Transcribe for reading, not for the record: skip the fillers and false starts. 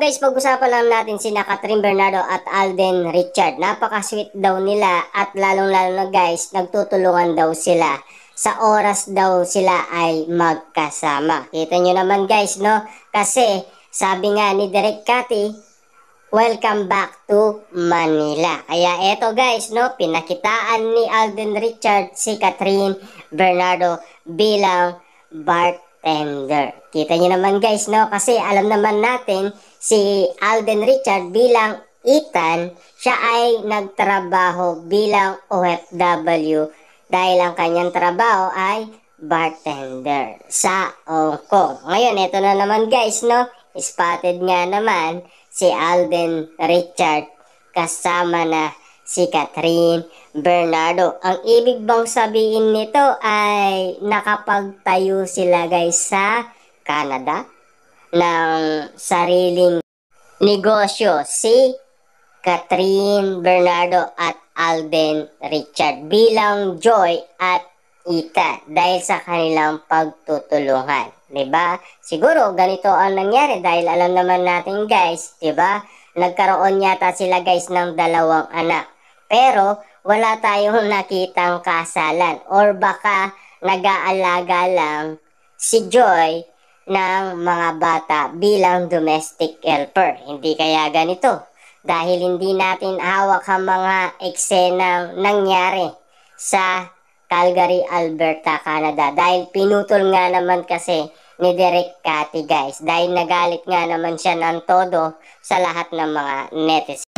guys, pag-usapan lang natin sina Catherine Bernardo at Alden Richard. Napaka-sweet daw nila at lalong-lalo na guys, nagtutulungan daw sila. Sa oras daw sila ay magkasama. Kita nyo naman guys, no? Kasi sabi nga ni Direk Cathy, welcome back to Manila. Kaya eto guys, no? Pinakitaan ni Alden Richard si Catherine Bernardo bilang bartender. Kita niyo naman guys, no? Kasi alam naman natin si Alden Richard bilang Ethan, siya ay nagtrabaho bilang OFW dahil ang kanyang trabaho ay bartender sa Hong Kong. Ngayon, ito na naman guys, no? Spotted nga naman si Alden Richard kasama na si Catherine Bernardo. Ang ibig bang sabihin nito ay nakapagtayo sila guys sa Canada ng sariling negosyo si Catherine Bernardo at Alden Richard bilang Joy at Ita dahil sa kanilang pagtutulungan. Diba? Siguro ganito ang nangyari dahil alam naman natin guys, diba? Nagkaroon yata sila guys ng 2 anak. Pero wala tayong nakitang kasalan or baka nag-aalaga lang si Joy ng mga bata bilang domestic helper. Hindi kaya ganito? Dahil hindi natin hawak ang mga eksenang nangyari sa Calgary, Alberta, Canada. Dahil pinutol nga naman kasi ni Direk Cathy guys. Dahil nagalit nga naman siya ng todo sa lahat ng mga netizens.